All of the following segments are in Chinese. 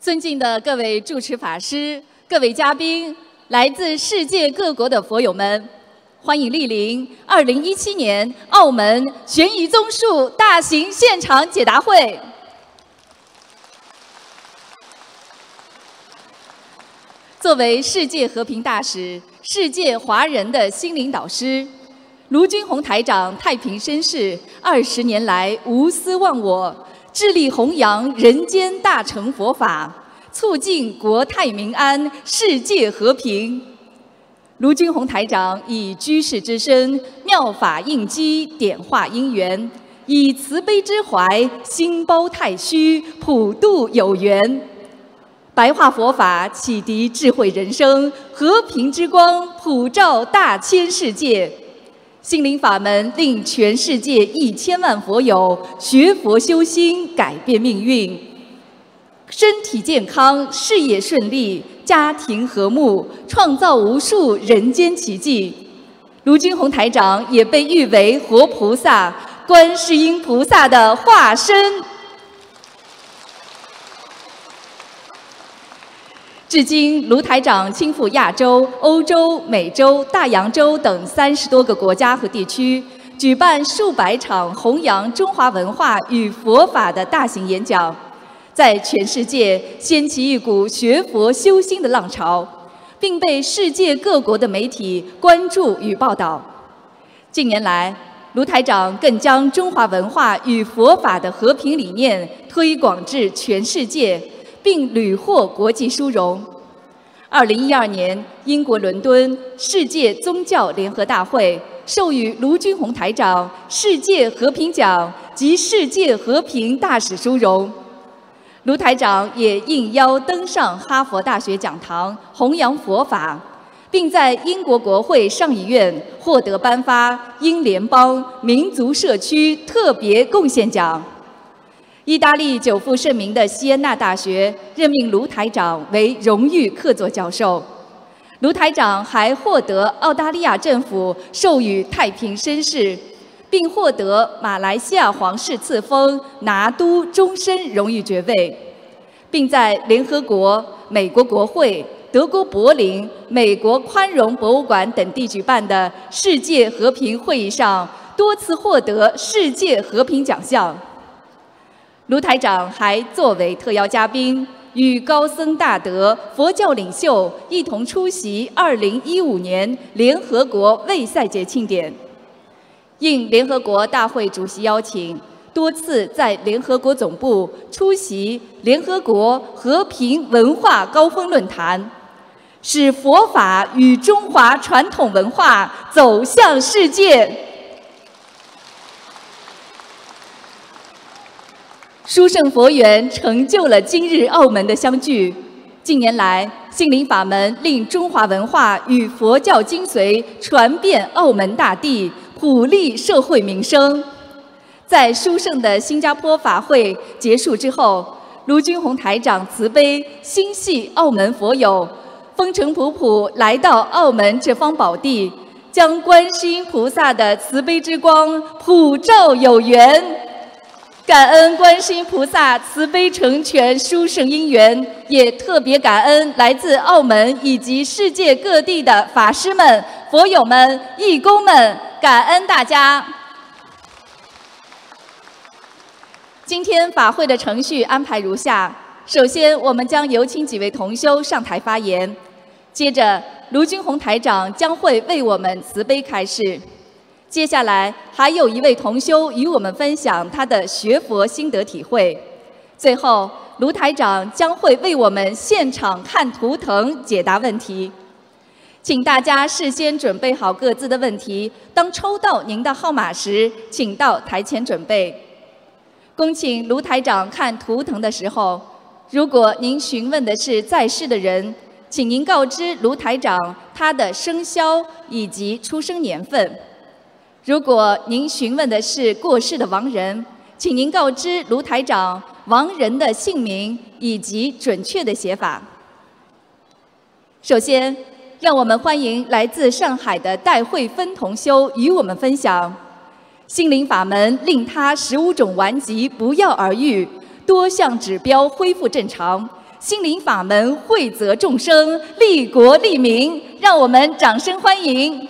尊敬的各位主持法师、各位嘉宾、来自世界各国的佛友们，欢迎莅临2017年澳门悬疑综述大型现场解答会。作为世界和平大使、世界华人的心灵导师，卢军宏台长太平绅士20年来无私忘我，致力弘扬人间大乘佛法，促进国泰民安、世界和平。卢军宏台长以居士之身，妙法应机，点化因缘，以慈悲之怀，心包太虚，普度有缘。白话佛法启迪智慧人生，和平之光普照大千世界。心灵法门令全世界1000万佛友学佛修心，改变命运，身体健康，事业顺利，家庭和睦，创造无数人间奇迹。卢军宏台长也被誉为活菩萨、观世音菩萨的化身。至今，卢台长亲赴亚洲、欧洲、美洲、大洋洲等30多个国家和地区，举办数百场弘扬中华文化与佛法的大型演讲，在全世界掀起一股学佛修心的浪潮，并被世界各国的媒体关注与报道。近年来，卢台长更将中华文化与佛法的和平理念推广至全世界，并屡获国际殊荣。2012年，英国伦敦世界宗教联合大会授予卢军宏台长世界和平奖及世界和平大使殊荣。卢台长也应邀登上哈佛大学讲堂，弘扬佛法，并在英国国会上议院获得颁发英联邦民族社区特别贡献奖。意大利久负盛名的锡恩纳大学任命卢台长为荣誉客座教授。卢台长还获得澳大利亚政府授予太平绅士，并获得马来西亚皇室赐封拿督终身荣誉爵位，并在联合国、美国国会、德国柏林、美国宽容博物馆等地举办的世界和平会议上多次获得世界和平奖项。卢台长还作为特邀嘉宾，与高僧大德、佛教领袖一同出席2015年联合国卫赛节庆典。应联合国大会主席邀请，多次在联合国总部出席联合国和平文化高峰论坛，使佛法与中华传统文化走向世界。殊胜佛缘成就了今日澳门的相聚。近年来，心灵法门令中华文化与佛教精髓传遍澳门大地，普利社会民生。在殊胜的新加坡法会结束之后，卢军宏台长慈悲心系澳门佛友，风尘仆仆来到澳门这方宝地，将观世音菩萨的慈悲之光普照有缘。感恩观世音菩萨慈悲成全殊胜因缘，也特别感恩来自澳门以及世界各地的法师们、佛友们、义工们，感恩大家。今天法会的程序安排如下：首先，我们将有请几位同修上台发言；接着，卢军宏台长将会为我们慈悲开示。接下来还有一位同修与我们分享他的学佛心得体会。最后，卢台长将会为我们现场看图腾解答问题。请大家事先准备好各自的问题，当抽到您的号码时，请到台前准备。恭请卢台长看图腾的时候，如果您询问的是在世的人，请您告知卢台长他的生肖以及出生年份。如果您询问的是过世的亡人，请您告知卢台长亡人的姓名以及准确的写法。首先，让我们欢迎来自上海的戴慧芬同修与我们分享心灵法门令他15种顽疾不药而愈，多项指标恢复正常心灵法门惠泽众生，利国利民。让我们掌声欢迎！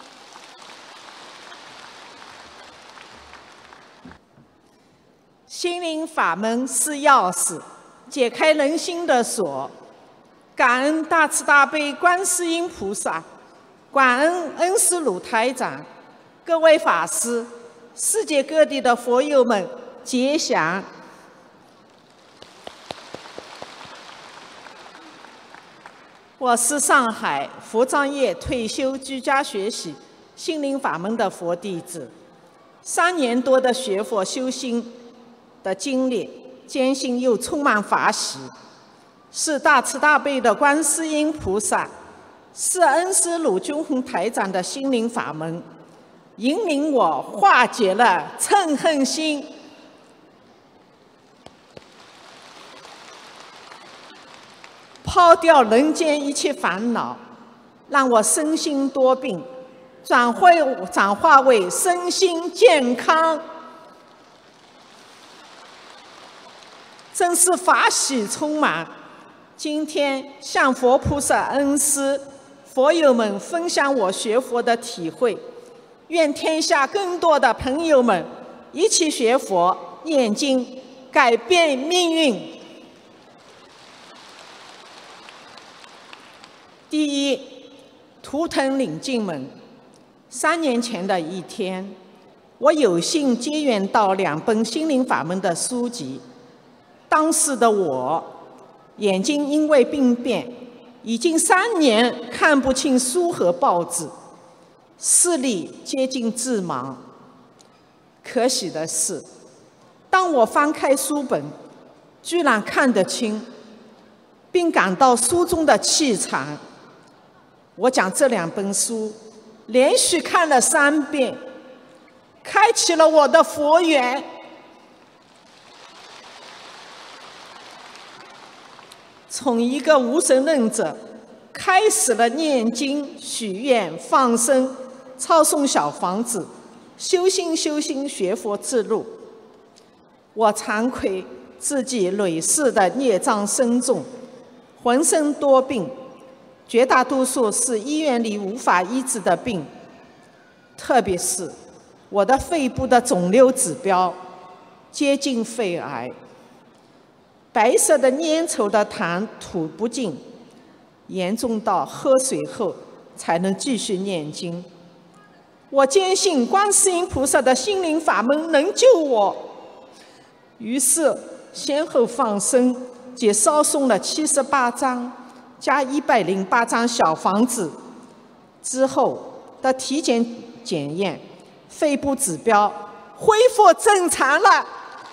心灵法门是钥匙，解开人心的锁。感恩大慈大悲观世音菩萨，感恩恩师鲁台长，各位法师，世界各地的佛友们吉祥。我是上海佛藏业退休居家学习心灵法门的佛弟子，3年多的学佛修心的经历，艰辛又充满法喜，是大慈大悲的观世音菩萨，是恩师鲁军宏台长的心灵法门，引领我化解了嗔恨心，抛掉人间一切烦恼，让我身心多病转化为身心健康，真是法喜充满。今天向佛菩萨恩师佛友们分享我学佛的体会，愿天下更多的朋友们一起学佛念经，改变命运。第一，图腾领进门。3年前的一天，我有幸结缘到2本心灵法门的书籍。当时的我，眼睛因为病变，已经3年看不清书和报纸，视力接近致盲。可喜的是，当我翻开书本，居然看得清，并感到书中的气场。我将这2本书连续看了3遍，开启了我的佛缘。从一个无神论者，开始了念经、许愿、放生、抄诵小房子、修心学佛之路。我惭愧自己累世的孽障深重，浑身多病，绝大多数是医院里无法医治的病，特别是我的肺部的肿瘤指标接近肺癌，白色的粘稠的痰吐不尽，严重到喝水后才能继续念经。我坚信观世音菩萨的心灵法门能救我，于是先后放生及烧送了78张加108张小房子，之后的体检验，肺部指标恢复正常了。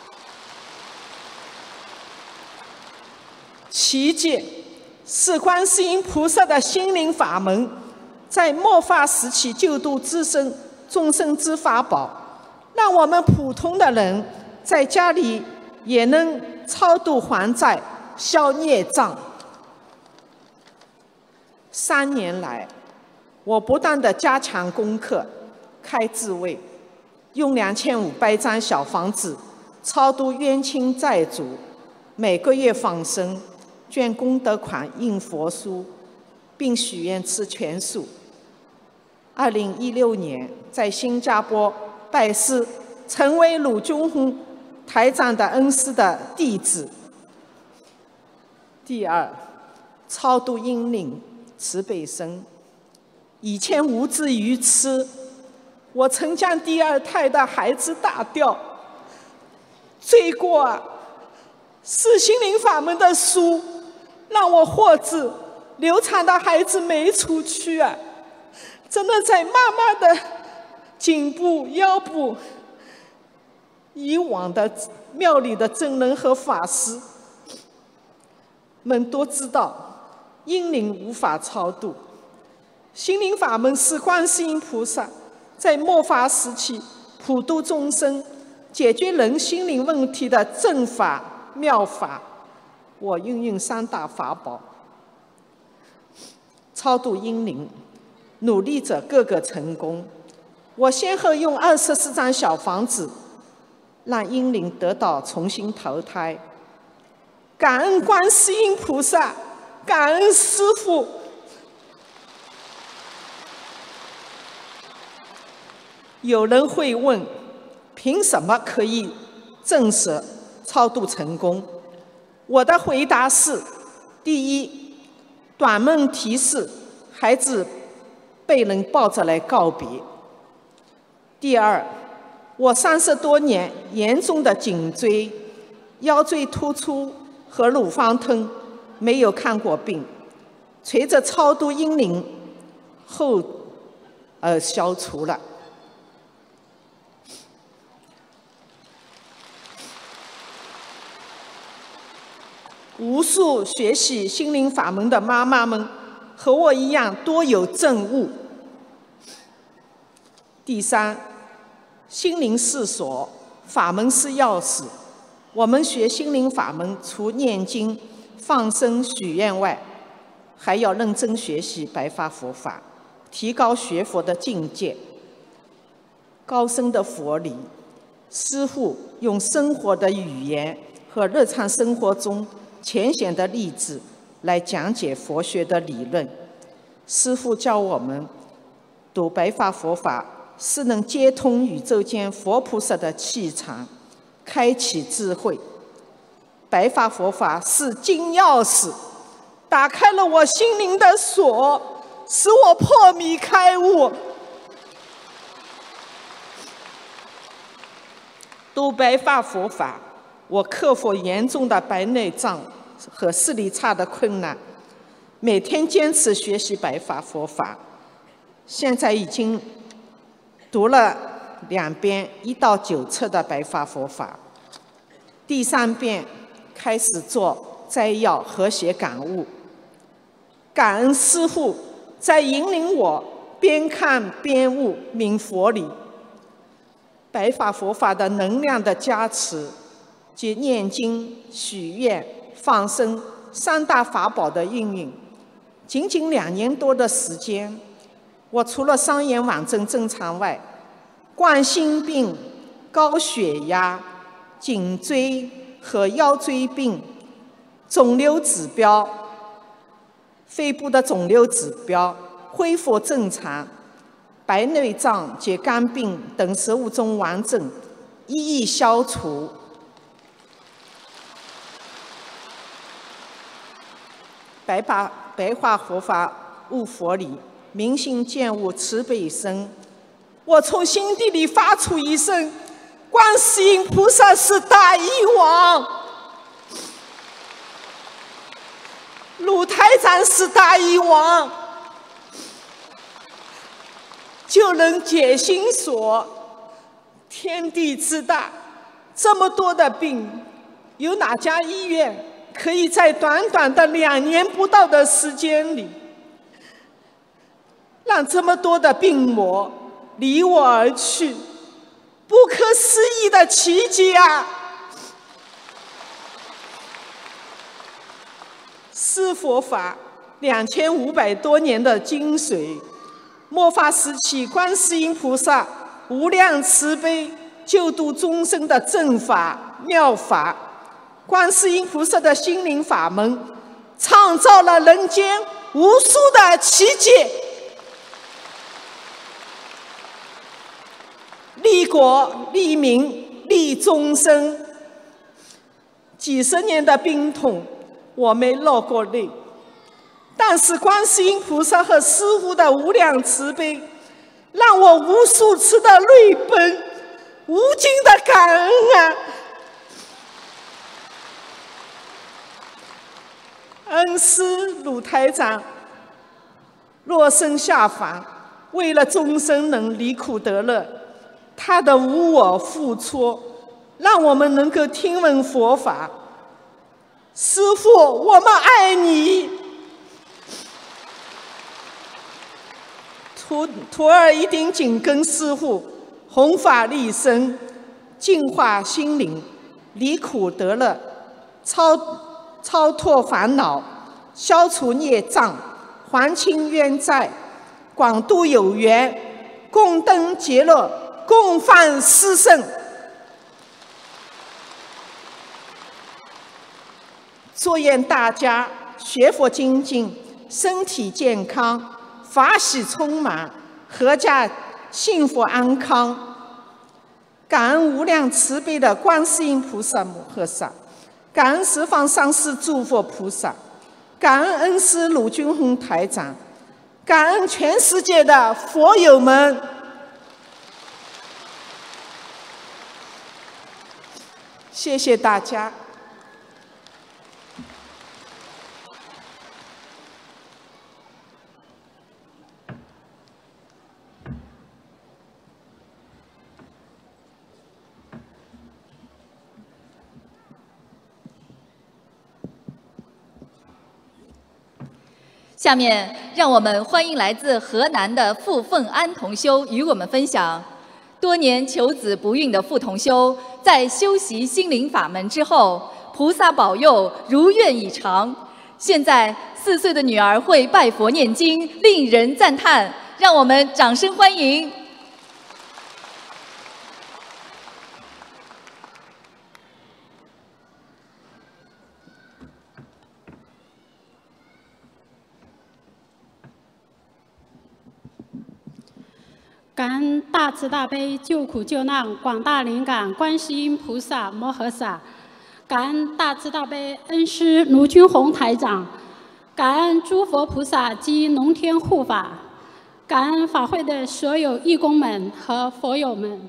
奇迹是观世音菩萨的心灵法门，在末法时期救度众生之法宝，让我们普通的人在家里也能超度还债、消孽障。3年来，我不断地加强功课，开智慧，用2500张小房子超度冤亲债主，每个月放生，捐功德款印佛书，并许愿吃全素。2016年在新加坡拜师，成为鲁军宏台长的恩师的弟子。第二，超度婴灵慈悲生。以前无至于此，我曾将第2胎的孩子打掉，罪过啊！是心灵法门的书让我获知流产的孩子没出去啊！真的在妈妈的颈部、腰部。以往的庙里的僧人和法师们都知道，婴灵无法超度。心灵法门是观世音菩萨在末法时期普度众生、解决人心灵问题的正法妙法。我运用3大法宝，超度婴灵，努力者个个成功。我先后用24张小房子，让婴灵得到重新投胎。 感恩观世音菩萨，感恩师父。有人会问，凭什么可以证实超度成功？我的回答是：第一，短梦提示孩子被人抱着来告别；第二，我30多年严重的颈椎、腰椎突出和乳房疼没有看过病，随着超度婴灵后消除了。无数学习心灵法门的妈妈们和我一样多有证悟。第三，心灵是锁，法门是钥匙。我们学心灵法门，除念经、放生、许愿外，还要认真学习白法佛法，提高学佛的境界。高深的佛理，师父用生活的语言和日常生活中浅显的例子来讲解佛学的理论。师父教我们读白法佛法，是能接通宇宙间佛菩萨的气场，开启智慧。白法佛法是金钥匙，打开了我心灵的锁，使我破迷开悟。读白法佛法，我克服严重的白内障和视力差的困难，每天坚持学习白法佛法。现在已经读了2遍1到9册的白法佛法，第3遍开始做摘要和写感悟。感恩师父在引领我边看边悟，明佛理。白法佛法的能量的加持及念经、许愿、放生3大法宝的应用，仅仅2年多的时间，我除了双眼网症正常外，冠心病、高血压、颈椎和腰椎病、肿瘤指标、肺部的肿瘤指标恢复正常，白内障及肝病等15种顽症一一消除。白话佛法悟佛理，明心见悟，慈悲生。我从心底里发出一声：观世音菩萨是大医王，鲁台长是大医王，就能解心锁。天地之大，这么多的病，有哪家医院可以在短短的2年不到的时间里，让这么多的病魔离我而去？不可思议的奇迹啊！是佛法2500多年的精髓，末法时期观世音菩萨无量慈悲救度众生的正法妙法。观世音菩萨的心灵法门创造了人间无数的奇迹，利国利民利众生。几十年的病痛，我没落过泪，但是观世音菩萨和师父的无量慈悲，让我无数次的泪奔，无尽的感恩啊！恩师鲁台长落身下凡，为了众生能离苦得乐，他的无我付出，让我们能够听闻佛法。师父，我们爱你。徒儿一定紧跟师父，弘法利生，净化心灵，离苦得乐，超脱烦恼，消除孽障，还清冤债，广度有缘，共登极乐，共犯四圣。 祝愿大家学佛精进，身体健康，法喜充满，阖家幸福安康。感恩无量慈悲的观世音菩萨摩诃萨，感恩十方三世诸佛菩萨，感恩恩师鲁军宏台长，感恩全世界的佛友们。谢谢大家。 下面，让我们欢迎来自河南的傅凤安同修与我们分享，多年求子不孕的傅同修，在修习心灵法门之后，菩萨保佑如愿以偿。现在4岁的女儿会拜佛念经，令人赞叹。让我们掌声欢迎。 感恩大慈大悲救苦救难广大灵感观世音菩萨摩诃萨，感恩大慈大悲恩师卢军宏台长，感恩诸佛菩萨及龙天护法，感恩法会的所有义工们和佛友们。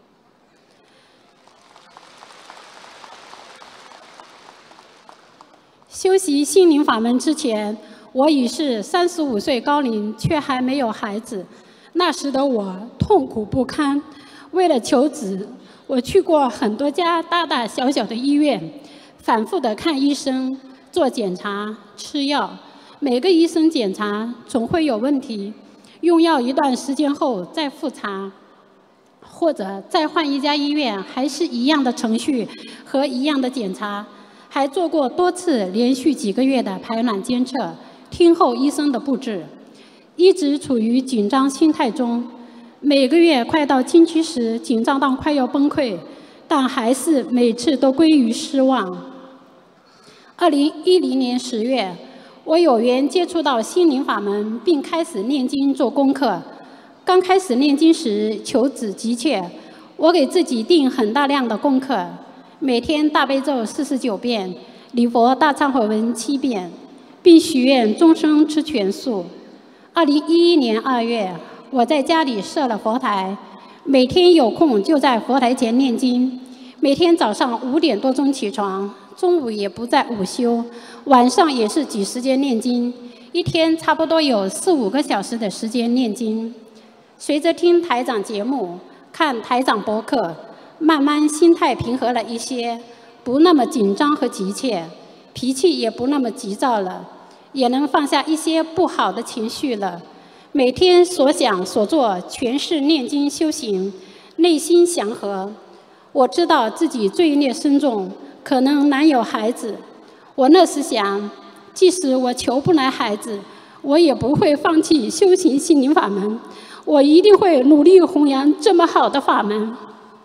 修习心灵法门之前，我已是35岁高龄，却还没有孩子。那时的我痛苦不堪，为了求子，我去过很多家大大小小的医院，反复的看医生、做检查、吃药。每个医生检查总会有问题，用药一段时间后再复查，或者再换一家医院，还是一样的程序和一样的检查。还做过多次连续几个月的排卵监测，听候医生的布置。一直处于紧张心态中，每个月快到经期时，紧张到快要崩溃，但还是每次都归于失望。2010年10月，我有缘接触到心灵法门，并开始念经做功课。刚开始念经时，求子急切，我给自己定很大量的功课，每天大悲咒49遍，礼佛大忏悔文7遍，并许愿终生吃全素。2011年2月，我在家里设了佛台，每天有空就在佛台前念经。每天早上5点多钟起床，中午也不在午休，晚上也是挤时间念经，一天差不多有4、5个小时的时间念经。随着听台长节目、看台长博客，慢慢心态平和了一些，不那么紧张和急切，脾气也不那么急躁了。也能放下一些不好的情绪了。每天所想所做全是念经修行，内心祥和。我知道自己罪孽深重，可能难有孩子。我那时想，即使我求不来孩子，我也不会放弃修行心灵法门，我一定会努力弘扬这么好的法门。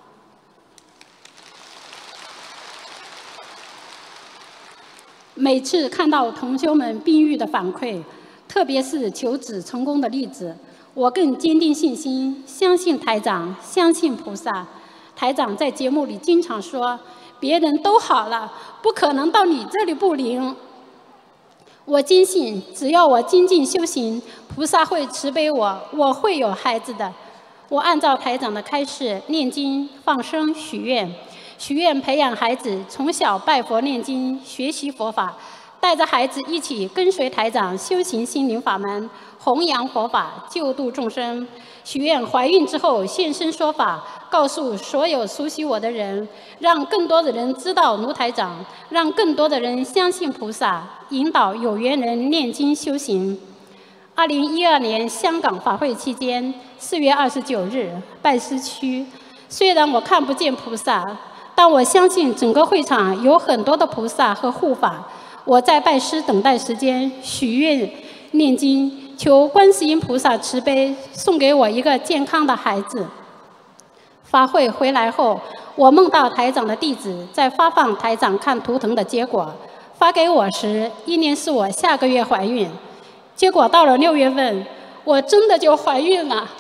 每次看到同修们病愈的反馈，特别是求子成功的例子，我更坚定信心，相信台长，相信菩萨。台长在节目里经常说，别人都好了，不可能到你这里不灵。我坚信，只要我精进修行，菩萨会慈悲我，我会有孩子的。我按照台长的开示，念经、放生、许愿培养孩子从小拜佛念经，学习佛法，带着孩子一起跟随台长修行心灵法门，弘扬佛法，救度众生。许愿怀孕之后现身说法，告诉所有熟悉我的人，让更多的人知道卢台长，让更多的人相信菩萨，引导有缘人念经修行。2012年香港法会期间，4月29日拜师区，虽然我看不见菩萨，但我相信整个会场有很多的菩萨和护法。我在拜师等待时间，许愿念经，求观世音菩萨慈悲，送给我一个健康的孩子。法会回来后，我梦到台长的弟子在发放台长看图腾的结果。 发给我时，意念是我下个月怀孕，结果到了6月份，我真的就怀孕了。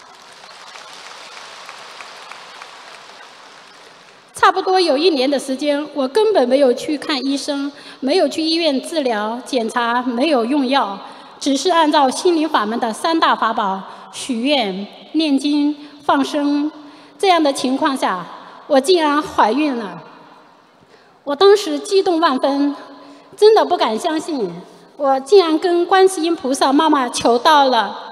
差不多有1年的时间，我根本没有去看医生，没有去医院治疗检查，没有用药，只是按照心灵法门的3大法宝许愿、念经、放生。这样的情况下，我竟然怀孕了。我当时激动万分，真的不敢相信，我竟然跟观世音菩萨妈妈求到了。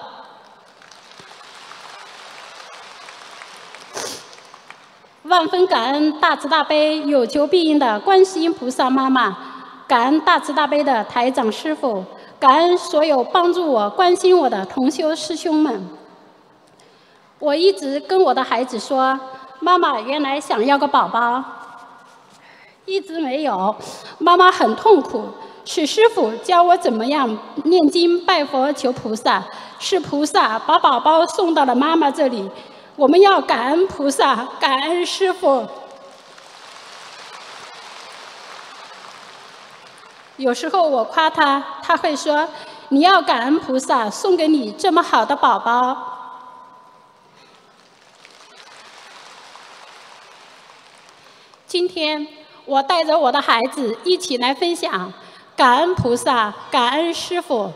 万分感恩大慈大悲有求必应的观世音菩萨妈妈，感恩大慈大悲的台长师父，感恩所有帮助我、关心我的同修师兄们。我一直跟我的孩子说，妈妈原来想要个宝宝，一直没有，妈妈很痛苦。是师父教我怎么样念经拜佛求菩萨，是菩萨把宝宝送到了妈妈这里。我们要感恩菩萨，感恩师父。有时候我夸他，他会说：“你要感恩菩萨送给你这么好的宝宝。”今天我带着我的孩子一起来分享，感恩菩萨，感恩师父。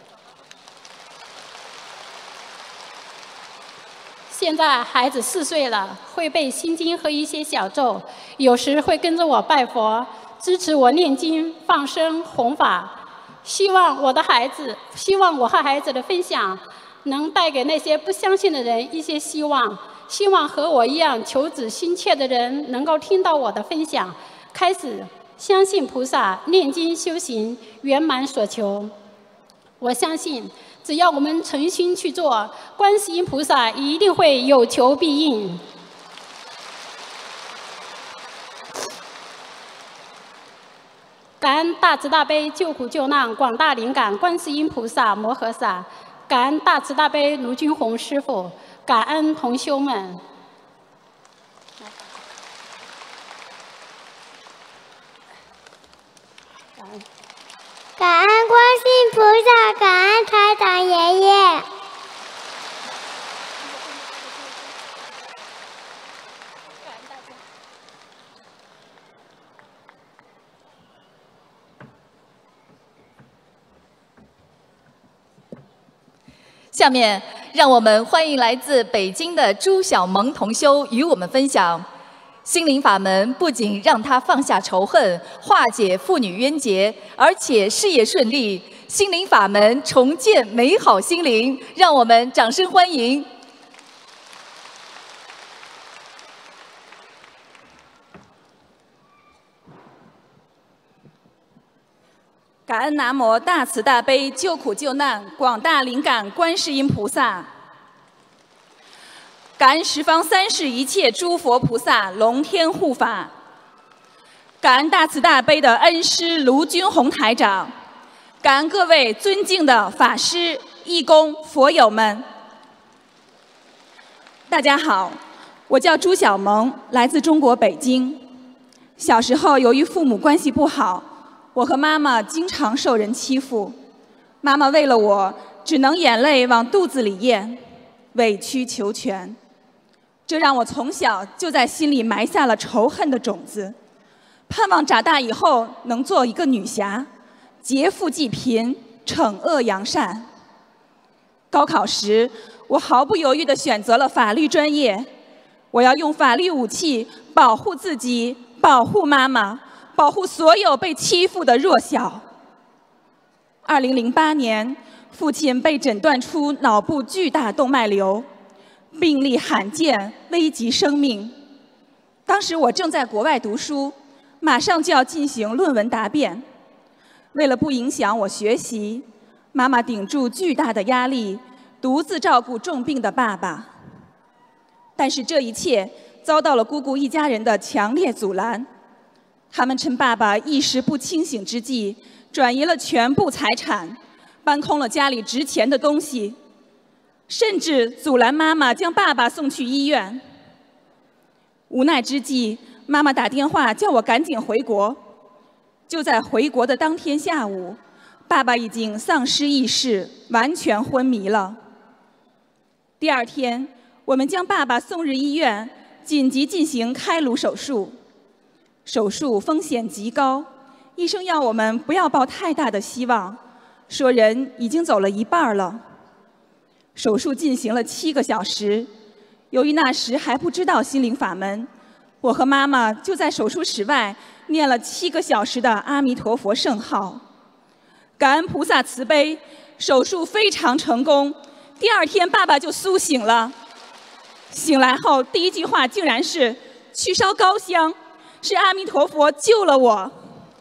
现在孩子4岁了，会背心经和一些小咒，有时会跟着我拜佛，支持我念经、放生、弘法。希望我和孩子的分享能带给那些不相信的人一些希望。希望和我一样求子心切的人能够听到我的分享，开始相信菩萨，念经修行，圆满所求。我相信，只要我们诚心去做，观世音菩萨一定会有求必应。感恩大慈大悲救苦救难广大灵感观世音菩萨摩诃萨，感恩大慈大悲卢军宏师父，感恩同修们。 感恩观世音菩萨，感恩台长爷爷。 下面，让我们欢迎来自北京的朱小萌同修与我们分享：心灵法门不仅让他放下仇恨，化解父女冤结，而且事业顺利。心灵法门重建美好心灵，让我们掌声欢迎。 感恩南无大慈大悲救苦救难广大灵感观世音菩萨，感恩十方三世一切诸佛菩萨龙天护法，感恩大慈大悲的恩师卢军宏台长，感恩各位尊敬的法师、义工、佛友们。大家好，我叫朱小萌，来自中国北京。小时候由于父母关系不好，我和妈妈经常受人欺负，妈妈为了我，只能眼泪往肚子里咽，委曲求全。这让我从小就在心里埋下了仇恨的种子，盼望长大以后能做一个女侠，劫富济贫，惩恶扬善。高考时，我毫不犹豫地选择了法律专业，我要用法律武器保护自己，保护妈妈，保护所有被欺负的弱小。2008年，父亲被诊断出脑部巨大动脉瘤，病例罕见，危及生命。当时我正在国外读书，马上就要进行论文答辩。为了不影响我学习，妈妈顶住巨大的压力，独自照顾重病的爸爸。但是这一切遭到了姑姑一家人的强烈阻拦。他们趁爸爸意识不清醒之际，转移了全部财产，搬空了家里值钱的东西，甚至阻拦妈妈将爸爸送去医院。无奈之际，妈妈打电话叫我赶紧回国。 就在回国的当天下午，爸爸已经丧失意识，完全昏迷了。第二天，我们将爸爸送入医院，紧急进行开颅手术。手术风险极高，医生要我们不要抱太大的希望，说人已经走了一半了。手术进行了7个小时，由于那时还不知道心灵法门，我和妈妈就在手术室外念了7个小时的阿弥陀佛圣号。感恩菩萨慈悲，手术非常成功。第二天，爸爸就苏醒了。醒来后，第一句话竟然是“去烧高香”，是阿弥陀佛救了我。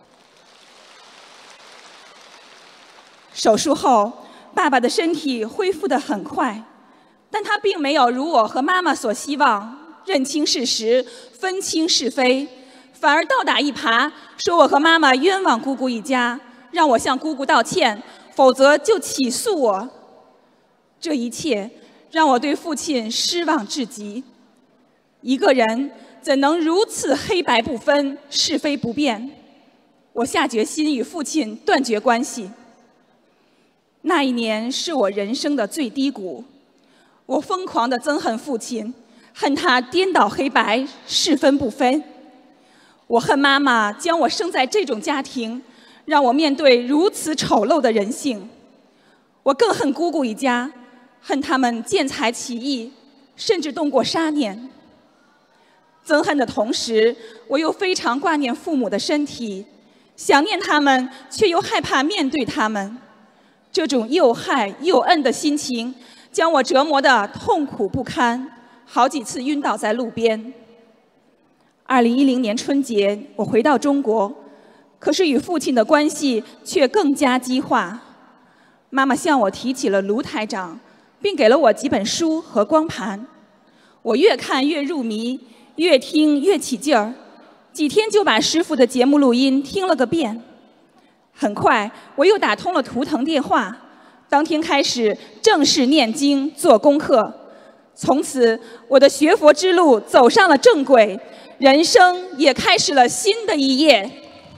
手术后，爸爸的身体恢复得很快，但他并没有如我和妈妈所希望，认清事实，分清是非，反而倒打一耙，说我和妈妈冤枉姑姑一家，让我向姑姑道歉，否则就起诉我。这一切让我对父亲失望至极。一个人怎能如此黑白不分、是非不辨？我下决心与父亲断绝关系。那一年是我人生的最低谷，我疯狂地憎恨父亲，恨他颠倒黑白、是分不分。我恨妈妈将我生在这种家庭，让我面对如此丑陋的人性。我更恨姑姑一家，恨他们见财起意，甚至动过杀念。憎恨的同时，我又非常挂念父母的身体，想念他们，却又害怕面对他们。这种又害又恨的心情，将我折磨得痛苦不堪，好几次晕倒在路边。2010年春节，我回到中国，可是与父亲的关系却更加激化。妈妈向我提起了卢台长，并给了我几本书和光盘。我越看越入迷，越听越起劲儿，几天就把师父的节目录音听了个遍。很快，我又打通了图腾电话，当天开始正式念经做功课。从此，我的学佛之路走上了正轨，人生也开始了新的一页。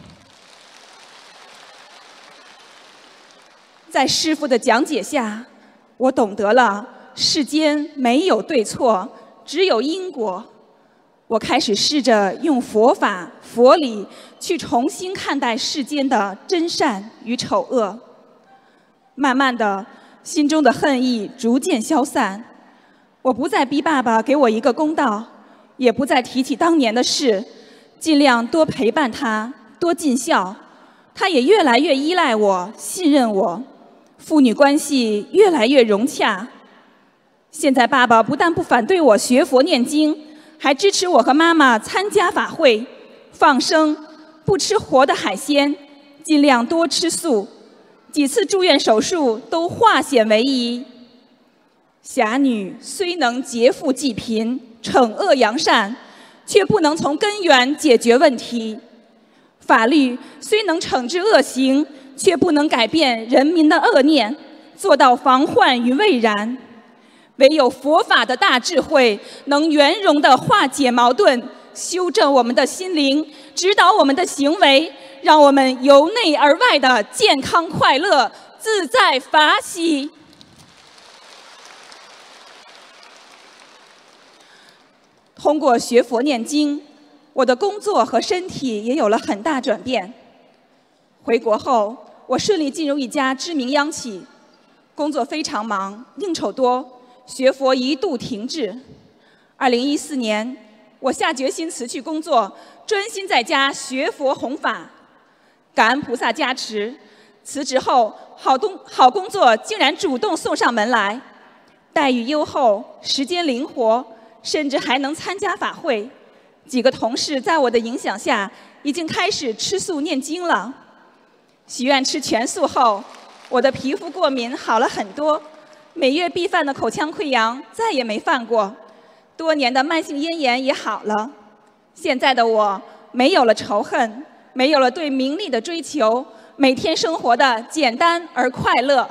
在师父的讲解下，我懂得了世间没有对错，只有因果。我开始试着用佛法、佛理去重新看待世间的真善与丑恶。慢慢的，心中的恨意逐渐消散。我不再逼爸爸给我一个公道，也不再提起当年的事，尽量多陪伴他，多尽孝。他也越来越依赖我，信任我，父女关系越来越融洽。现在爸爸不但不反对我学佛念经，还支持我和妈妈参加法会、放生，不吃活的海鲜，尽量多吃素。几次住院手术都化险为夷。侠女虽能劫富济贫、惩恶扬善，却不能从根源解决问题。法律虽能惩治恶行，却不能改变人民的恶念，做到防患于未然。唯有佛法的大智慧，能圆融地化解矛盾，修正我们的心灵，指导我们的行为，让我们由内而外的健康快乐、自在法喜。通过学佛念经，我的工作和身体也有了很大转变。回国后，我顺利进入一家知名央企，工作非常忙，应酬多，学佛一度停滞。2014年，我下决心辞去工作，专心在家学佛弘法。感恩菩萨加持，辞职后好工作竟然主动送上门来，待遇优厚，时间灵活，甚至还能参加法会。几个同事在我的影响下，已经开始吃素念经了。许愿吃全素后，我的皮肤过敏好了很多，每月必犯的口腔溃疡再也没犯过，多年的慢性咽炎也好了。现在的我没有了仇恨，没有了对名利的追求，每天生活的简单而快乐。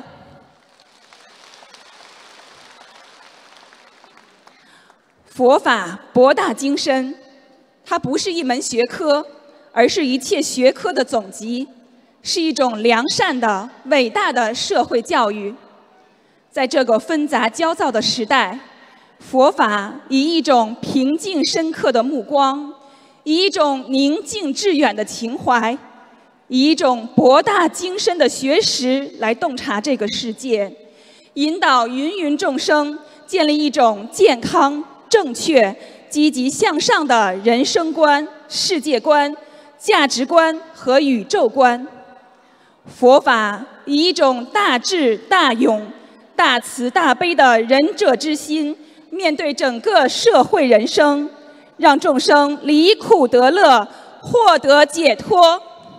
佛法博大精深，它不是一门学科， 而是一切学科的总集，是一种良善的、伟大的社会教育。在这个纷杂焦躁的时代，佛法以一种平静深刻的目光，以一种宁静致远的情怀，以一种博大精深的学识来洞察这个世界，引导芸芸众生建立一种健康、正确、积极向上的人生观、世界观、价值观和宇宙观。佛法以一种大智大勇、大慈大悲的仁者之心，面对整个社会人生，让众生离苦得乐，获得解脱。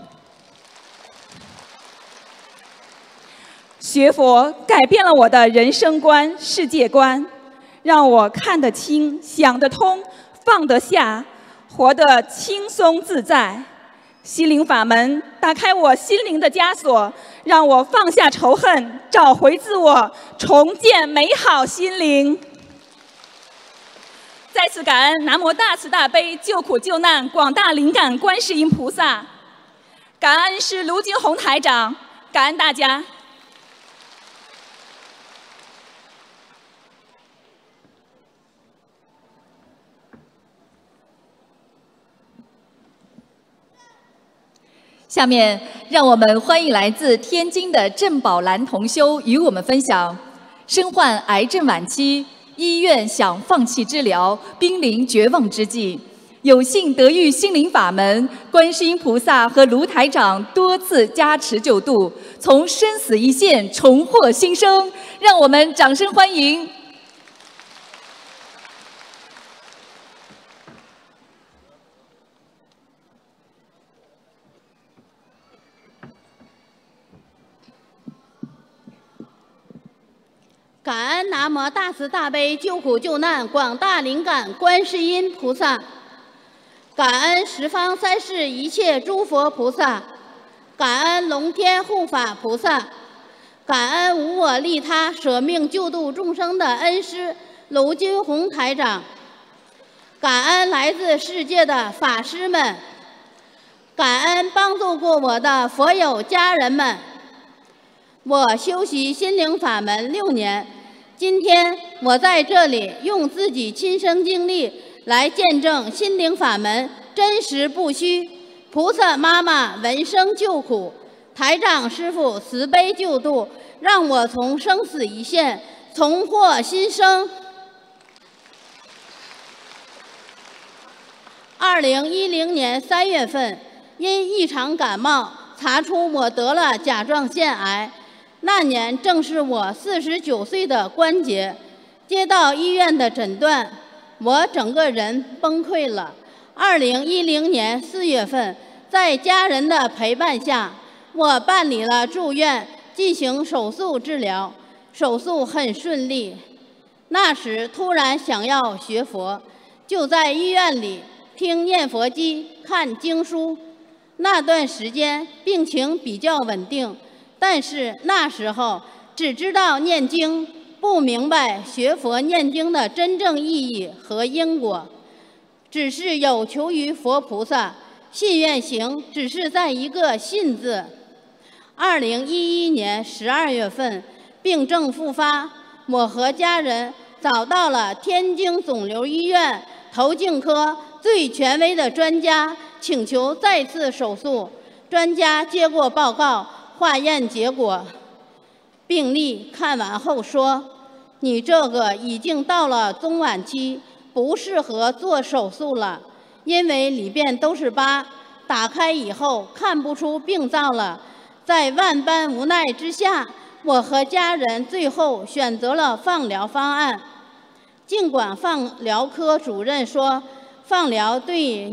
学佛改变了我的人生观、世界观，让我看得清、想得通、放得下，活得轻松自在。心灵法门打开我心灵的枷锁，让我放下仇恨，找回自我，重建美好心灵。再次感恩南无大慈大悲救苦救难广大灵感观世音菩萨，感恩是卢金红台长，感恩大家。 下面让我们欢迎来自天津的郑宝兰同修与我们分享：身患癌症晚期，医院想放弃治疗，濒临绝望之际，有幸得遇心灵法门，观世音菩萨和卢台长多次加持救度，从生死一线重获新生。让我们掌声欢迎！ 感恩南无大慈大悲救苦救难广大灵感观世音菩萨，感恩十方三世一切诸佛菩萨，感恩龙天护法菩萨，感恩无我利他舍命救度众生的恩师卢金红台长，感恩来自世界的法师们，感恩帮助过我的佛友家人们。我修习心灵法门6年，今天我在这里用自己亲身经历来见证心灵法门真实不虚，菩萨妈妈闻声救苦，台长师父慈悲救度，让我从生死一线重获新生。2010年3月份，因一场感冒查出我得了甲状腺癌。那年正是我49岁的关节，接到医院的诊断，我整个人崩溃了。2010年4月份，在家人的陪伴下，我办理了住院，进行手术治疗，手术很顺利。那时突然想要学佛，就在医院里听念佛机、看经书。那段时间病情比较稳定。但是那时候只知道念经，不明白学佛念经的真正意义和因果，只是有求于佛菩萨，信愿行只是在一个信字。2011年12月份，病症复发，我和家人找到了天津肿瘤医院头颈科最权威的专家，请求再次手术。专家接过报告，化验结果，病历看完后说：“你这个已经到了中晚期，不适合做手术了，因为里边都是疤，打开以后看不出病灶了。”在万般无奈之下，我和家人最后选择了放疗方案。尽管放疗科主任说放疗对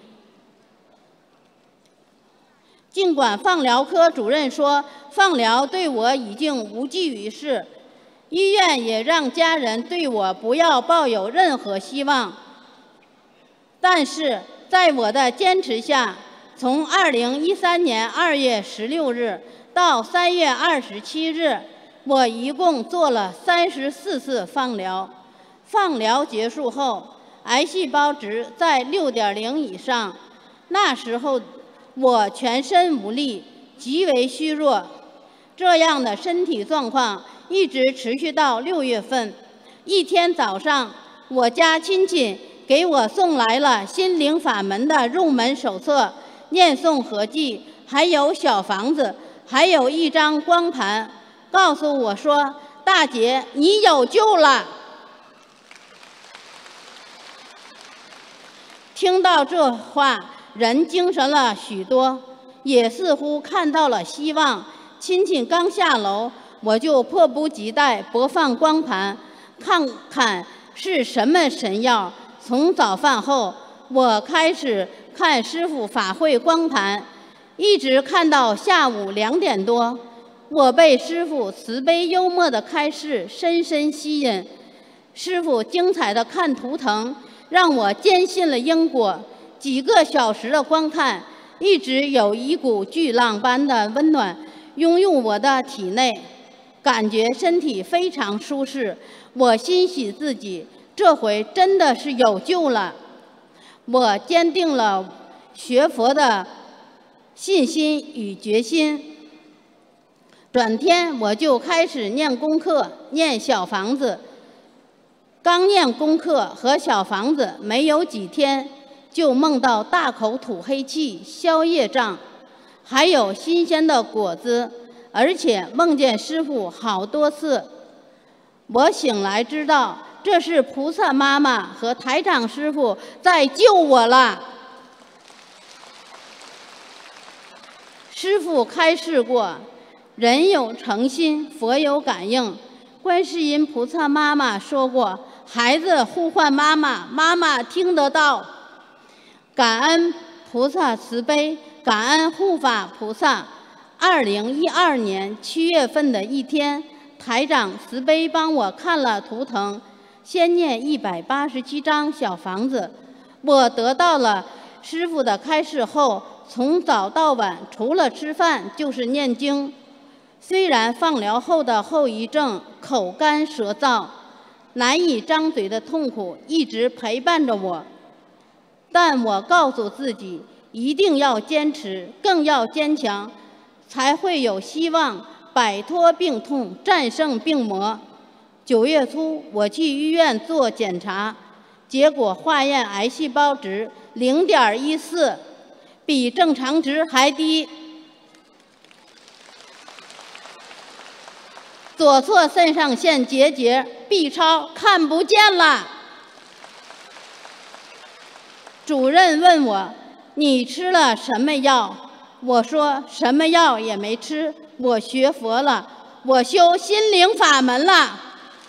我已经无济于事，医院也让家人对我不要抱有任何希望。但是在我的坚持下，从2013年2月16日到3月27日，我一共做了34次放疗。放疗结束后，癌细胞值在6.0以上， 那时候我全身无力，极为虚弱。这样的身体状况一直持续到6月份。一天早上，我家亲戚给我送来了心灵法门的入门手册、念诵合记，还有小房子，还有一张光盘，告诉我说：“大姐，你有救了。”听到这话，人精神了许多，也似乎看到了希望。亲戚刚下楼，我就迫不及待播放光盘，看看是什么神药。从早饭后，我开始看师父法会光盘，一直看到下午2点多。我被师父慈悲幽默的开示深深吸引。师父精彩的看图腾，让我坚信了因果。几个小时的观看，一直有一股巨浪般的温暖涌入我的体内，感觉身体非常舒适。我欣喜自己这回真的是有救了。我坚定了学佛的信心与决心。转天我就开始念功课，念小房子。刚念功课和小房子没有几天，就梦到大口吐黑气消业障，还有新鲜的果子，而且梦见师父好多次。我醒来知道这是菩萨妈妈和台长师父在救我了。师父开示过，人有诚心，佛有感应。观世音菩萨妈妈说过，孩子呼唤妈妈，妈妈听得到。感恩菩萨慈悲，感恩护法菩萨。2012年7月份的一天，台长慈悲帮我看了图腾，先念187张小房子。我得到了师父的开示后，从早到晚除了吃饭就是念经。虽然放疗后的后遗症口干舌燥、难以张嘴的痛苦一直陪伴着我，但我告诉自己一定要坚持，更要坚强，才会有希望摆脱病痛，战胜病魔。9月初，我去医院做检查，结果化验癌细胞值0.14，比正常值还低。左侧肾上腺结节 B 超看不见了。主任问我：“你吃了什么药？”我说：“什么药也没吃，我学佛了，我修心灵法门了。”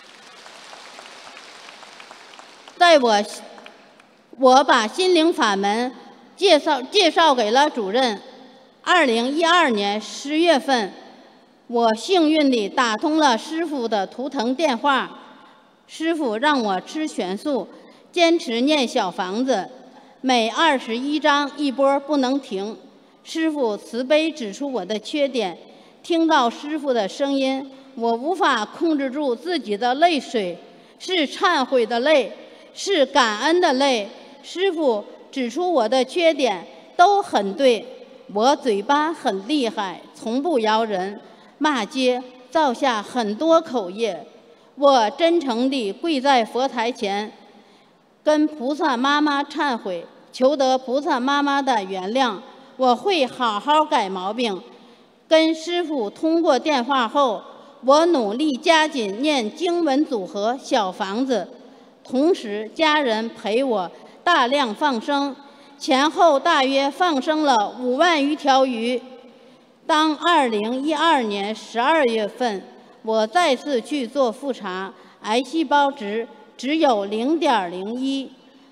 我把心灵法门介绍给了主任。2012年10月份，我幸运地打通了师父的图腾电话。师父让我吃全素，坚持念小房子，每21张一波，不能停。师父慈悲指出我的缺点，听到师父的声音，我无法控制住自己的泪水，是忏悔的泪，是感恩的泪。师父指出我的缺点都很对，我嘴巴很厉害，从不饶人，骂街，造下很多口业。我真诚地跪在佛台前，跟菩萨妈妈忏悔，求得菩萨妈妈的原谅。我会好好改毛病。跟师父通过电话后，我努力加紧念经文组合小房子，同时家人陪我大量放生，前后大约放生了5万余条鱼。当2012年12月份，我再次去做复查，癌细胞值只有0.01，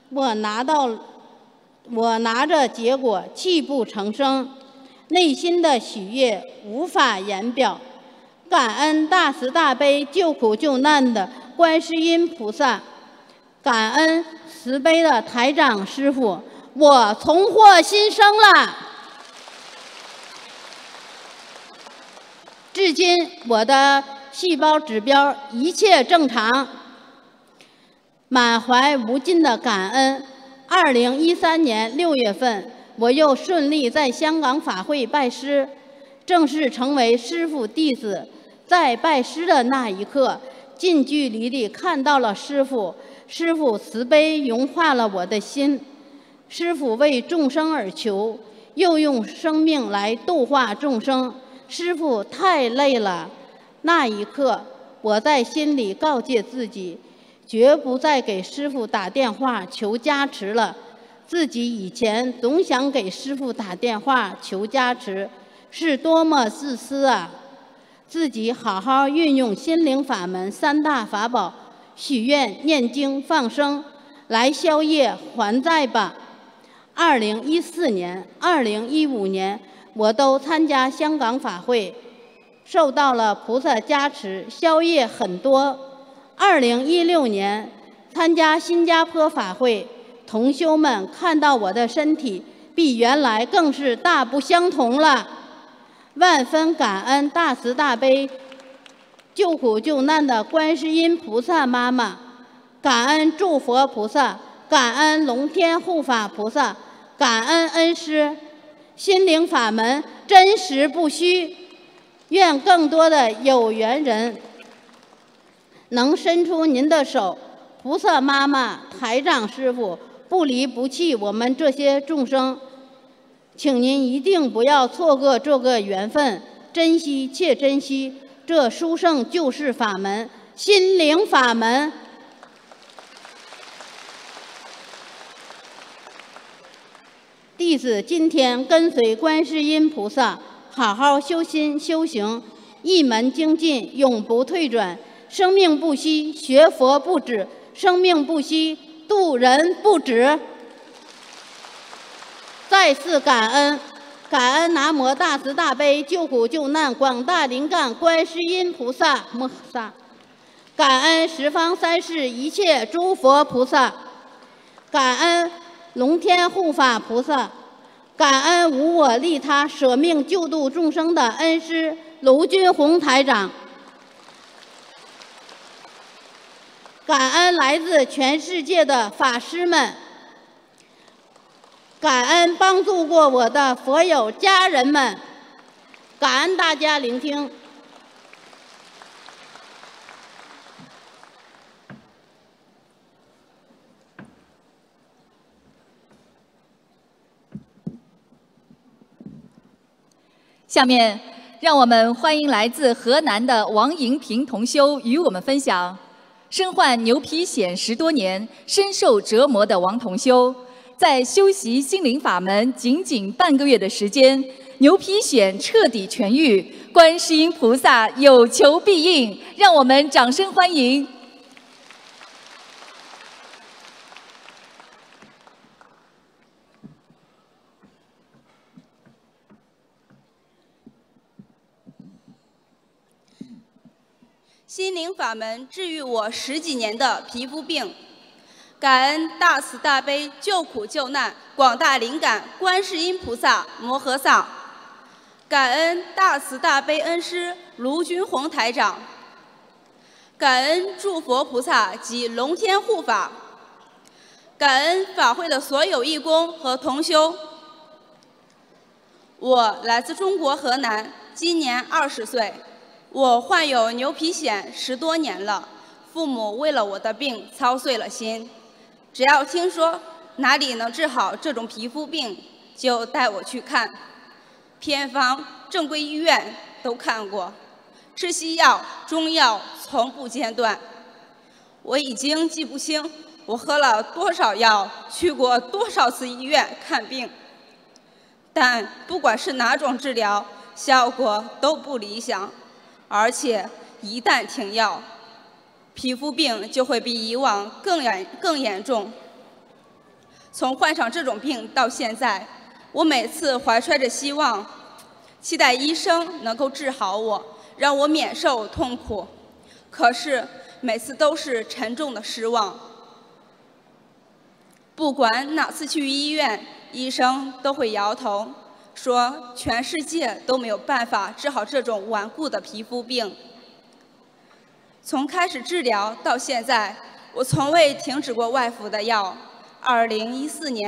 我拿着结果泣不成声，内心的喜悦无法言表。感恩大慈大悲救苦救难的观世音菩萨，感恩慈悲的台长师父，我重获新生了。至今我的细胞指标一切正常，满怀无尽的感恩。2013年6月份， 我又顺利在香港法会拜师，正式成为师父弟子。在拜师的那一刻，近距离地看到了师父，师父慈悲融化了我的心。师父为众生而求，又用生命来度化众生，师父太累了。那一刻，我在心里告诫自己，绝不再给师父打电话求加持了。自己以前总想给师父打电话求加持，是多么自私啊！自己好好运用心灵法门3大法宝，许愿、念经、放生，来消业还债吧。2014年、2015年，我都参加香港法会，受到了菩萨加持，消业很多。2016年参加新加坡法会，同修们看到我的身体比原来更是大不相同了。万分感恩大慈大悲救苦救难的观世音菩萨妈妈，感恩诸佛菩萨，感恩龙天护法菩萨，感恩恩师。心灵法门真实不虚，愿更多的有缘人能伸出您的手，菩萨妈妈、台长师父不离不弃我们这些众生。请您一定不要错过这个缘分，珍惜且珍惜这殊胜救世法门——心灵法门。弟子今天跟随观世音菩萨，好好修心修行，一门精进，永不退转。生命不息，学佛不止；生命不息，度人不止。再次感恩南无大慈大悲救苦救难广大灵感观世音菩萨摩萨，感恩十方三世一切诸佛菩萨，感恩龙天护法菩萨，感恩无我利他舍命救度众生的恩师卢军宏台长，感恩来自全世界的法师们，感恩帮助过我的佛友家人们，感恩大家聆听。 下面，让我们欢迎来自河南的王银平同修与我们分享。身患牛皮癣10多年，深受折磨的王同修，在修习心灵法门仅半个月的时间，牛皮癣彻底痊愈，观世音菩萨有求必应，让我们掌声欢迎。 心灵法门治愈我10几年的皮肤病，感恩大慈大悲救苦救难广大灵感观世音菩萨摩诃萨，感恩大慈大悲恩师卢军宏台长，感恩诸佛菩萨及龙天护法，感恩法会的所有义工和同修。我来自中国河南，今年20岁。我患有牛皮癣10多年了，父母为了我的病操碎了心，只要听说哪里能治好这种皮肤病，就带我去看。偏方、正规医院都看过，吃西药、中药从不间断。我已经记不清我喝了多少药，去过多少次医院看病，但不管是哪种治疗，效果都不理想。而且一旦停药，皮肤病就会比以往更严重。从患上这种病到现在，我每次怀揣着希望，期待医生能够治好我，让我免受痛苦。可是每次都是沉重的失望。不管哪次去医院，医生都会摇头，说全世界都没有办法治好这种顽固的皮肤病。从开始治疗到现在，我从未停止过外服的药。2014年，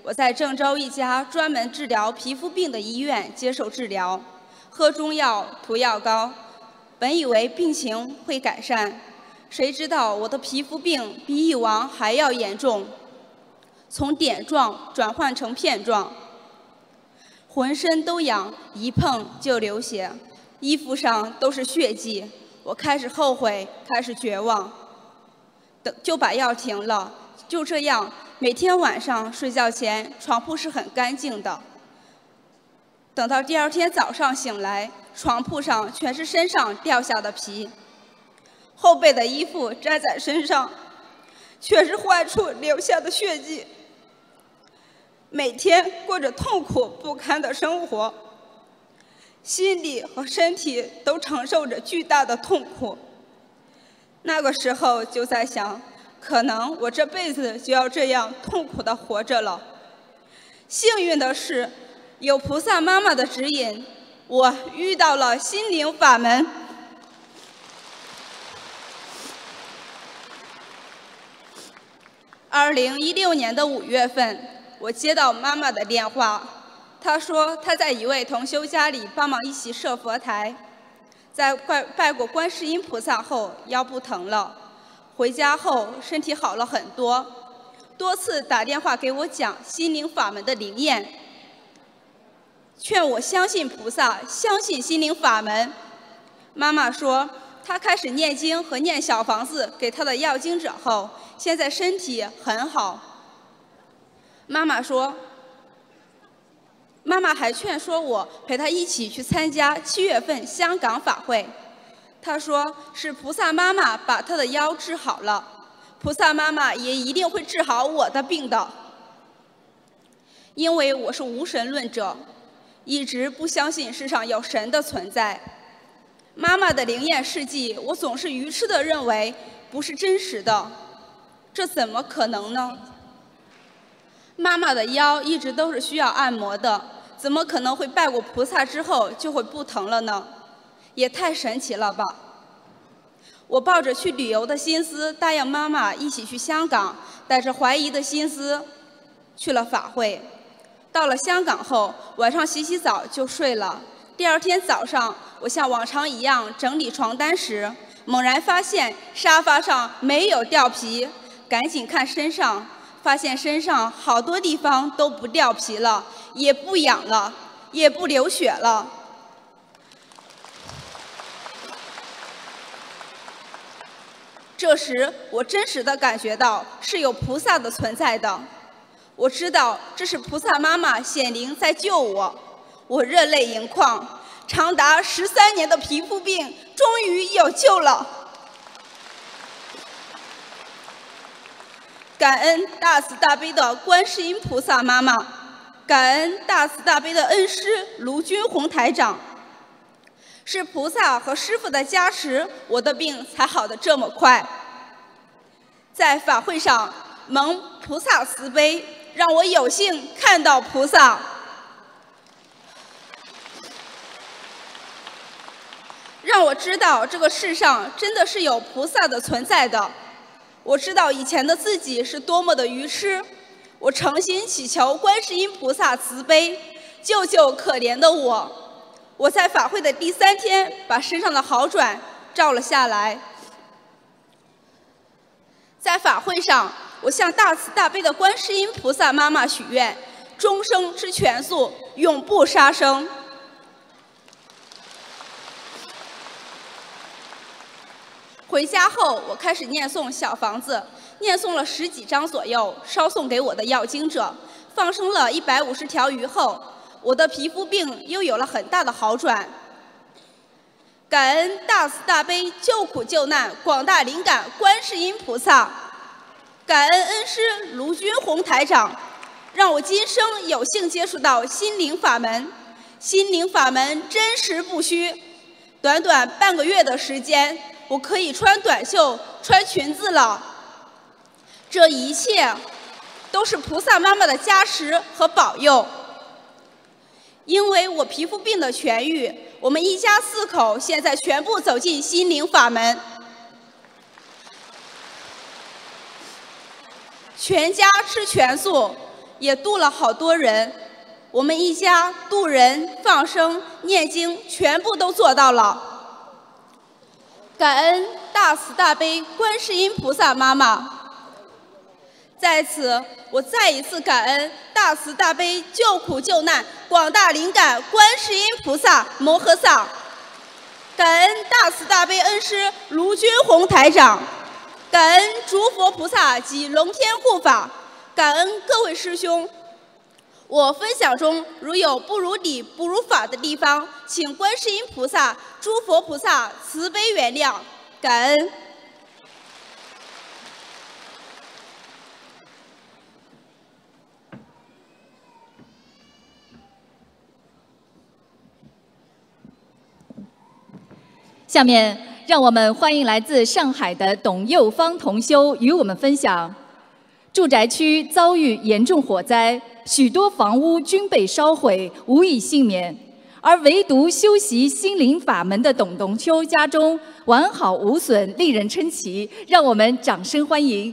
我在郑州一家专门治疗皮肤病的医院接受治疗，喝中药、涂药膏，本以为病情会改善，谁知道我的皮肤病比以往还要严重，从点状转换成片状，浑身都痒，一碰就流血，衣服上都是血迹。我开始后悔，开始绝望，就把药停了。就这样，每天晚上睡觉前，床铺是很干净的。等到第二天早上醒来，床铺上全是身上掉下的皮，后背的衣服粘在身上，却是坏处留下的血迹。每天过着痛苦不堪的生活，心理和身体都承受着巨大的痛苦。那个时候就在想，可能我这辈子就要这样痛苦地活着了。幸运的是，有菩萨妈妈的指引，我遇到了心灵法门。2016年的5月份，我接到妈妈的电话，她说她在一位同修家里帮忙一起设佛台，在拜过观世音菩萨后腰不疼了，回家后身体好了很多，多次打电话给我讲心灵法门的灵验，劝我相信菩萨，相信心灵法门。妈妈说，她开始念经和念小房子给她的要经者后，现在身体很好。妈妈说，妈妈还劝说我陪她一起去参加7月份香港法会。她说是菩萨妈妈把她的腰治好了，菩萨妈妈也一定会治好我的病的。因为我是无神论者，一直不相信世上有神的存在。妈妈的灵验事迹，我总是愚痴地认为不是真实的，这怎么可能呢？妈妈的腰一直都是需要按摩的，怎么可能会拜过菩萨之后就会不疼了呢？也太神奇了吧！我抱着去旅游的心思，答应妈妈一起去香港，带着怀疑的心思去了法会。到了香港后，晚上洗澡就睡了。第二天早上，我像往常一样整理床单时，猛然发现沙发上没有掉皮，赶紧看身上，发现身上好多地方都不掉皮了，也不痒了，也不流血了。这时，我真实地感觉到是有菩萨的存在的。我知道这是菩萨妈妈显灵在救我，我热泪盈眶，长达13年的皮肤病终于有救了。感恩大慈大悲的观世音菩萨妈妈，感恩大慈大悲的恩师卢军宏台长，是菩萨和师父的加持，我的病才好得这么快。在法会上蒙菩萨慈悲，让我有幸看到菩萨。让我知道这个世上真的是有菩萨的存在的。我知道以前的自己是多么的愚痴，我诚心祈求观世音菩萨慈悲，救救可怜的我。我在法会的第3天，把身上的好转照了下来。在法会上，我向大慈大悲的观世音菩萨妈妈许愿，终生吃全素，永不杀生。回家后，我开始念诵小房子，念诵了10几张左右，烧送给我的要经者，放生了150条鱼后，我的皮肤病又有了很大的好转。感恩大慈大悲救苦救难广大灵感观世音菩萨，感恩恩师卢军宏台长，让我今生有幸接触到心灵法门。心灵法门真实不虚，短短半个月的时间，我可以穿短袖、穿裙子了。这一切都是菩萨妈妈的加持和保佑。因为我皮肤病的痊愈，我们一家4口现在全部走进心灵法门，全家吃全素， 也度了好多人。我们一家度人、放生、念经，全部都做到了。感恩大慈大悲观世音菩萨妈妈。在此，我再一次感恩大慈大悲救苦救难广大灵感观世音菩萨摩诃萨，感恩大慈大悲恩师卢军宏台长，感恩诸佛菩萨及龙天护法，感恩各位师兄。我分享中如有不如理、不如法的地方，请观世音菩萨、诸佛菩萨慈悲原谅，感恩。 下面，让我们欢迎来自上海的董幼芳同修与我们分享：住宅区遭遇严重火灾，许多房屋均被烧毁，无一幸免。而唯独修习心灵法门的董同修家中完好无损，令人称奇。让我们掌声欢迎。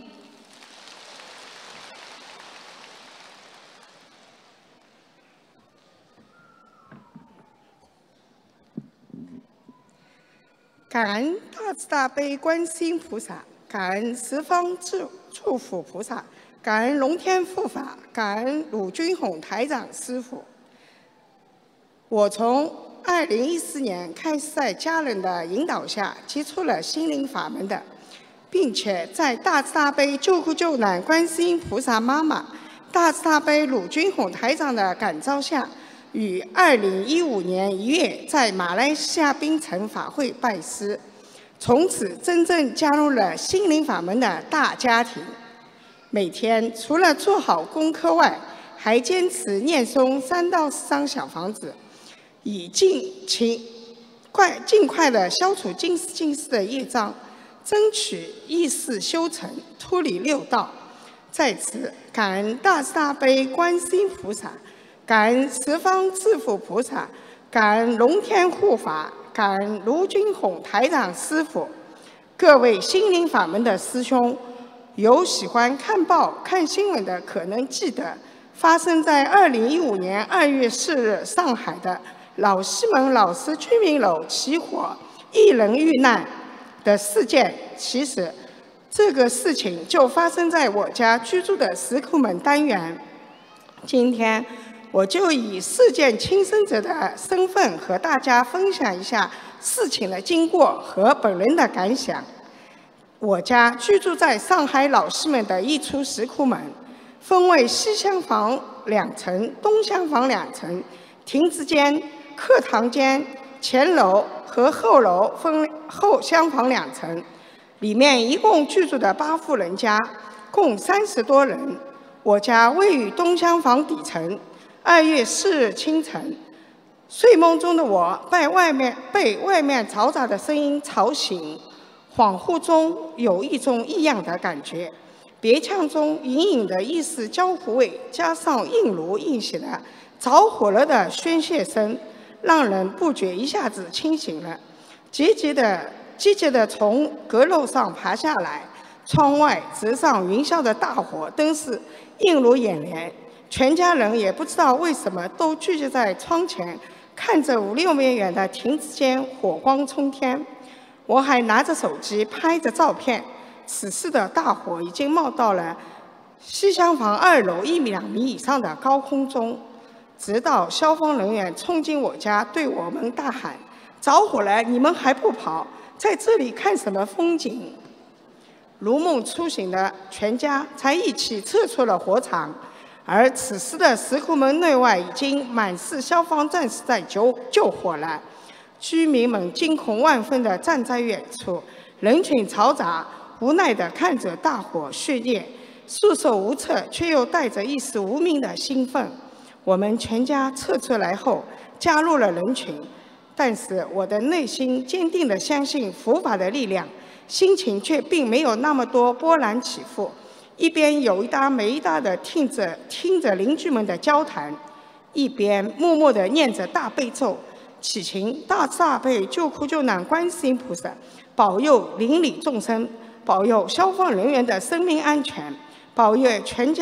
感恩大慈大悲观世音菩萨，感恩十方祝福菩萨，感恩龙天护法，感恩鲁军宏台长师父。我从2014年开始在家人的引导下接触了心灵法门的，并且在大慈大悲救苦救难观世音菩萨妈妈、大慈大悲鲁军宏台长的感召下，于2015年1月在马来西亚槟城法会拜师，从此真正加入了心灵法门的大家庭。每天除了做好功课外，还坚持念诵3到4张小房子，以尽快地消除今世的业障，争取意识修成，脱离六道。在此感恩大慈大悲观世音菩萨，感恩十方诸佛菩萨，感恩龙天护法，感恩卢军宏台长师父。各位心灵法门的师兄，有喜欢看报看新闻的，可能记得发生在2015年2月4日上海的老西门老师居民楼起火，1人遇难的事件。其实这个事情就发生在我家居住的石库门单元。今天我就以事件亲身者的身份和大家分享一下事情的经过和本人的感想。我家居住在上海老西门的一处石库门，分为西厢房2层、东厢房2层、亭子间、课堂间、前楼和后楼分后厢房2层，里面一共居住的8户人家，共30多人。我家位于东厢房底层。2月4日清晨，睡梦中的我被外面嘈杂的声音吵醒，恍惚中有一种异样的感觉，别腔中隐隐的一丝焦糊味，加上映如映血的着火了的宣泄声，让人不觉一下子清醒了。积极地从阁楼上爬下来，窗外直上云霄的大火灯饰映入眼帘。全家人也不知道为什么都聚集在窗前，看着5、6米远的亭子间火光冲天。我还拿着手机拍着照片。此时的大火已经冒到了西厢房2楼1米2米以上的高空中，直到消防人员冲进我家，对我们大喊：“着火了，你们还不跑？在这里看什么风景？”如梦初醒的全家才一起撤出了火场。而此时的石库门内外已经满是消防战士在救火了，居民们惊恐万分地站在远处，人群嘈杂，无奈地看着大火血烈，束手无策，却又带着一丝无名的兴奋。我们全家撤出来后，加入了人群，但是我的内心坚定地相信佛法的力量，心情却并没有那么多波澜起伏。一边有一搭没一搭地听着邻居们的交谈，一边默默地念着大悲咒，祈请大慈大悲救苦救难观世音菩萨保佑邻里众生，保佑消防人员的生命安全，保佑全家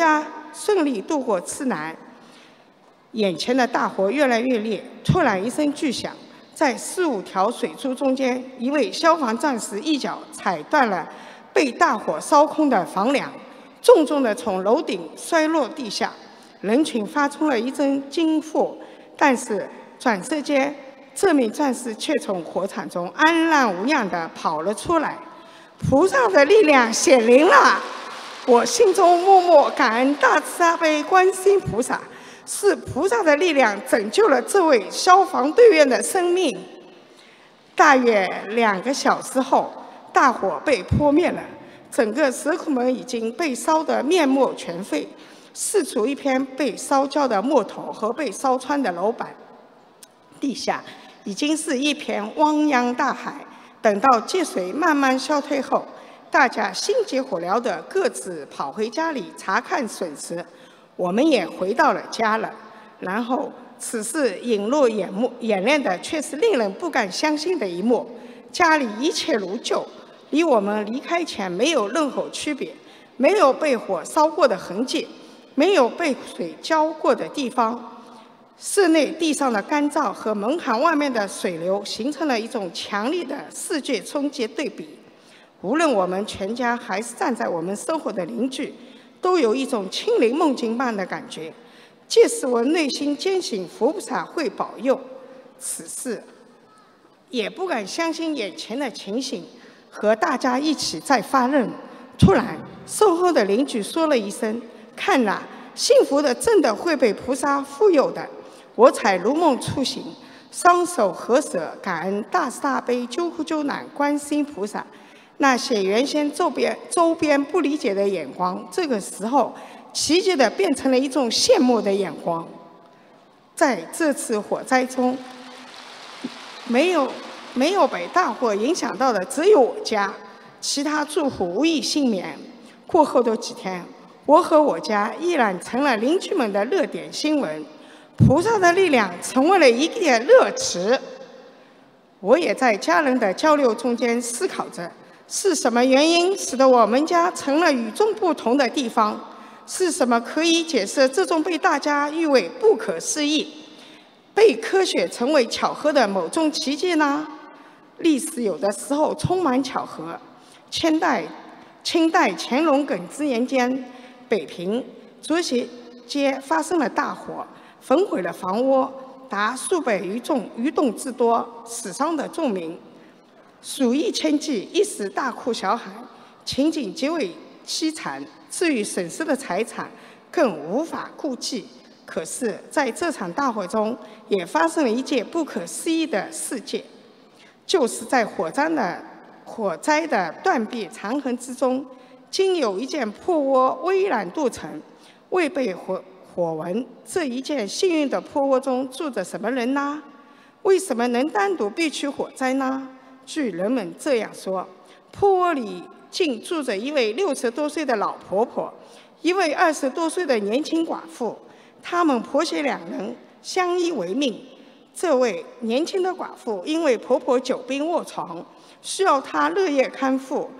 顺利度过次难。眼前的大火越来越烈，突然一声巨响，在4、5条水柱中间，一位消防战士一脚踩断了被大火烧空的房梁，重重地从楼顶摔落地下。人群发出了一阵惊呼，但是转瞬间，这名战士却从火场中安然无恙地跑了出来。菩萨的力量显灵了，我心中默默感恩大慈大悲观世音菩萨，是菩萨的力量拯救了这位消防队员的生命。大约2个小时后，大火被扑灭了，整个石库门已经被烧得面目全非，四处一片被烧焦的木头和被烧穿的楼板，地下已经是一片汪洋大海。等到积水慢慢消退后，大家心急火燎地各自跑回家里查看损失，我们也回到了家了。然后，此事映入眼帘的却是令人不敢相信的一幕：家里一切如旧，离我们离开前没有任何区别，没有被火烧过的痕迹，没有被水浇过的地方。室内地上的干燥和门槛外面的水流形成了一种强烈的视觉冲击对比。无论我们全家还是站在我们生活的邻居，都有一种亲临梦境般的感觉。届时我内心坚信佛菩萨会保佑。此事也不敢相信眼前的情形，和大家一起在发愣。突然，身后的邻居说了一声：“看呐，幸福的真的会被菩萨富有的。”我才如梦初醒，双手合十，感恩大慈大悲救苦救难观世音菩萨。那些原先周边不理解的眼光，这个时候奇迹地变成了一种羡慕的眼光。在这次火灾中，没有被大火影响到的只有我家，其他住户无一幸免。过后的几天，我和我家依然成了邻居们的热点新闻。菩萨的力量成为了一件热词。我也在家人的交流中间思考着，是什么原因使得我们家成了与众不同的地方？是什么可以解释这种被大家誉为不可思议、被科学称为巧合的某种奇迹呢？历史有的时候充满巧合。清代乾隆庚子年间，北平竹斜街发生了大火，焚毁了房屋达数百余栋之多，死伤的众民数以千计，一时大哭小喊，情景极为凄惨。至于损失的财产，更无法估计。可是，在这场大火中，也发生了一件不可思议的事件，就是在火灾的断壁残痕之中，竟有一间破窝巍然独成，未被火纹。这一件幸运的破窝中住着什么人呢？为什么能单独避去火灾呢？据人们这样说，破窝里竟住着一位60多岁的老婆婆，一位20多岁的年轻寡妇，他们婆媳2人相依为命。这位年轻的寡妇因为婆婆久病卧床，需要她日夜看护，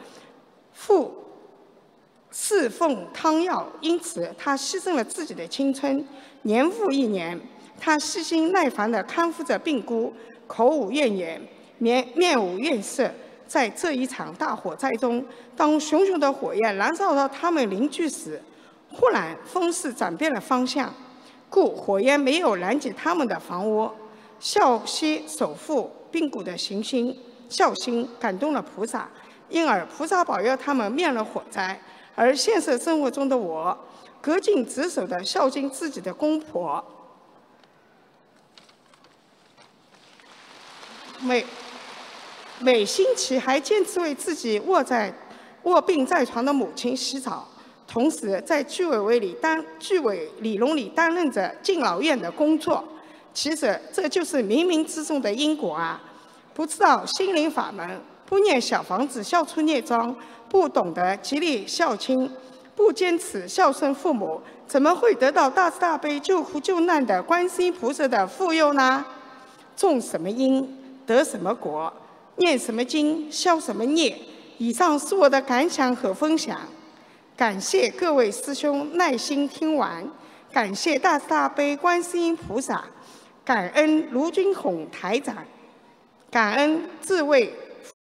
侍奉汤药，因此她牺牲了自己的青春。年复一年，她细心耐烦地看护着病姑，口无怨言，面无怨色。在这一场大火灾中，当熊熊的火焰燃烧到他们邻居时，忽然风势转变了方向，故火焰没有燃及他们的房屋。孝息守护病姑的孝心感动了菩萨，因而菩萨保佑他们灭了火灾。而现实生活中的我，恪尽职守地孝敬自己的公婆，每星期还坚持为自己卧病在床的母亲洗澡，同时在居委里农里担任着敬老院的工作。其实这就是冥冥之中的因果啊！不知道心灵法门，不念小房子消除孽障，不懂得极力孝亲，不坚持孝顺父母，怎么会得到大慈大悲救苦救难的观世音菩萨的护佑呢？种什么因，得什么果。念什么经，消什么孽。以上是我的感想和分享。 感谢各位师兄耐心听完，感谢大慈大悲观世音菩萨，感恩卢军宏台长，感恩智慧